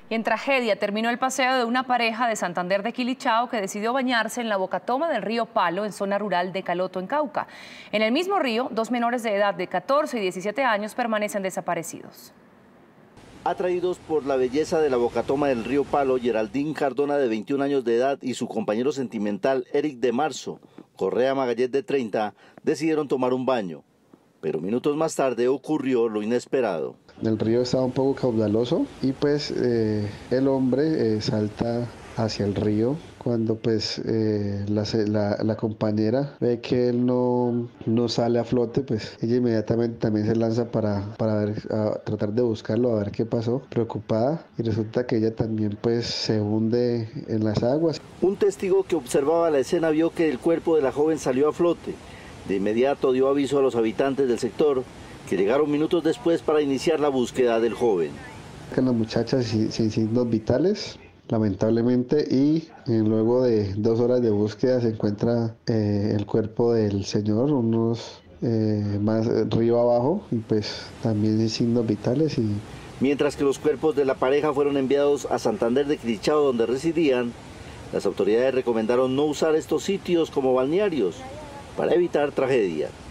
Y en tragedia terminó el paseo de una pareja de Santander de Quilichao que decidió bañarse en la bocatoma del río Palo en zona rural de Caloto, en Cauca. En el mismo río, dos menores de edad de 14 y 17 años permanecen desaparecidos. Atraídos por la belleza de la bocatoma del río Palo, Geraldine Cardona, de 21 años de edad, y su compañero sentimental, Eric de Marzo Correa Magallet, de 30, decidieron tomar un baño. Pero minutos más tarde ocurrió lo inesperado. El río estaba un poco caudaloso y pues el hombre salta hacia el río. Cuando pues la compañera ve que él no sale a flote, pues ella inmediatamente también se lanza para tratar de buscarlo, a ver qué pasó, preocupada, y resulta que ella también pues se hunde en las aguas. Un testigo que observaba la escena vio que el cuerpo de la joven salió a flote. De inmediato dio aviso a los habitantes del sector, que llegaron minutos después para iniciar la búsqueda del joven. Las muchachas sin signos vitales, lamentablemente, y luego de 2 horas de búsqueda se encuentra el cuerpo del señor, unos más río abajo, y pues también sin signos vitales. Mientras que los cuerpos de la pareja fueron enviados a Santander de Quilichao, donde residían, las autoridades recomendaron no usar estos sitios como balnearios para evitar tragedia.